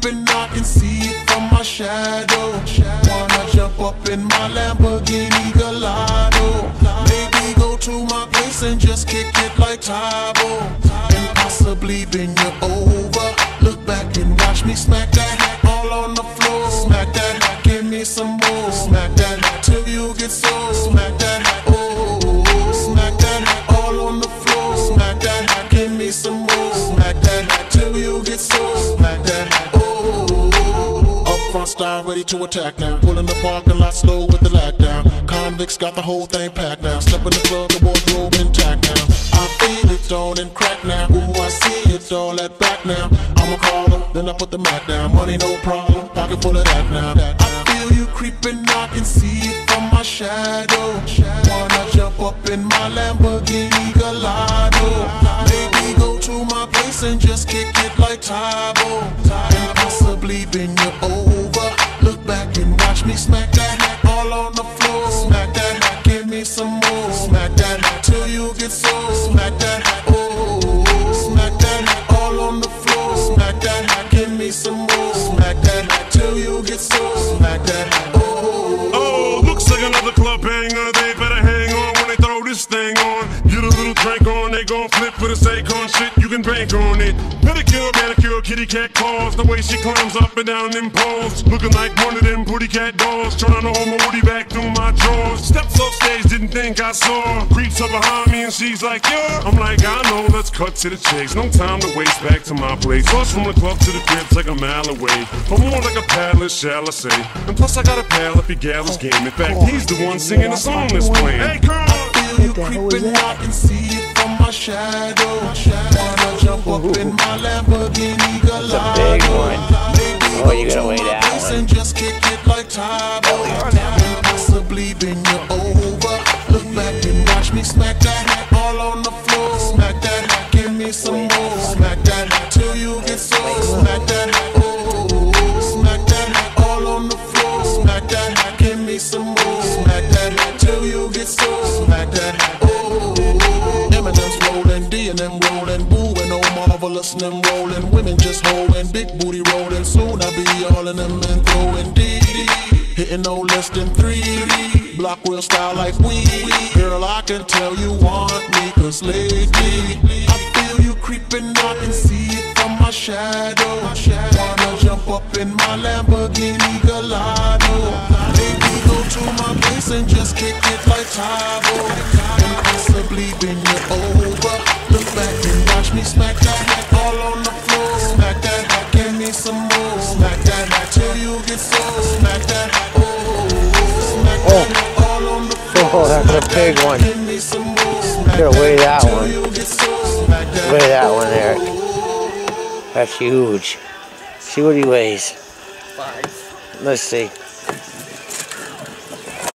creeping, I can see it from my shadow. Wanna jump up in my Lamborghini Gallardo. Maybe go to my place and just kick it like Tybo, and possibly bend you over. Look back and watch me smack that hat all on the floor. Smack that hat, give me some more. Smack that hat till you get sore. Smack that hat, oh. Smack that hat all on the floor. Smack that hat, give me some more. Smack that hat till you get sore. Smack that hat, oh. Up front style, ready to attack now. Pulling the parking lot slow with the lag down. Convicts got the whole thing packed now. Step in the club, the wardrobe intact now. I feel it on and crack now. Ooh, I see it all at back now. I'ma call her, then I put the mat down. Money no problem, pocket full of that now. I feel you creeping, I can see it from my shadow. Wanna jump up in my Lamborghini Gallardo. Maybe go to my place and just kick it like Tybo, and possibly bend you over. Look back and watch me smack that hat all on the floor. Smack that hat, give me some more. Smack that hat till you get sore. Smack that hat, oh. Smack that hat all on the floor. Smack that hat, give me some more. Smack that hat till you get sore. Smack that hat, oh. Oh, looks like another club banger. They better hang on when they throw this thing on. Get a little drink on, they gon' flip for the sake on shit. You can bank on it. Pedicure, manicure, kitty cat claws. The way she climbs up and down them poles, looking like one of them pretty cat dolls. Trying to hold my woody back through my drawers. Steps off stage, didn't think I saw. Creeps up behind me and she's like, yeah. I'm like, I know, let's cut to the chase. No time to waste, back to my place. Cross from the club to the crib's like a mile away, but more like a palace, shall I say. And plus I got a pal if he gallows game. In fact, he's the one singing the song that's playing. Hey girl, I feel you creeping, I can see it from my shadow. Wanna jump up in my Lamborghini Gallardo. Oh, you gotta weigh that one. And just kick it like Tybo, and possibly bend you over. Look back and watch me smack that hat all on the floor. Smack that hat, give me some more. Smack that hat till you get sore. Smack that hat, oh. Smack that hat all on the floor. Smack that hat, give me some more. Smack that hat till you get sore. Smack that hat, oh. Eminem's rolling, D and them rolling, boo and oh marvelous and them rolling. Women just holding, big booty rolling. Soon I'll be all in them and throwing D. Hitting no less than 3. Block real style like we. Girl, I can tell you want me, cause lately I feel you creeping, I can see it from my shadow. Wanna jump up in my Lamborghini Gallardo. Maybe go to my place and just kick it like Tybo, and possibly bend you over. Look back and watch me smack that hat all on the floor. Smack that hat, give me some more. Smack that hat till you get sore. Smack that hat, oh. Smack that hat all on the floor. Oh, that's a big one. Give me some more. Smack Gotta weigh that till one. you get sore. Smack that Weigh that one, Eric. That's huge. See what he weighs. 5. Let's see.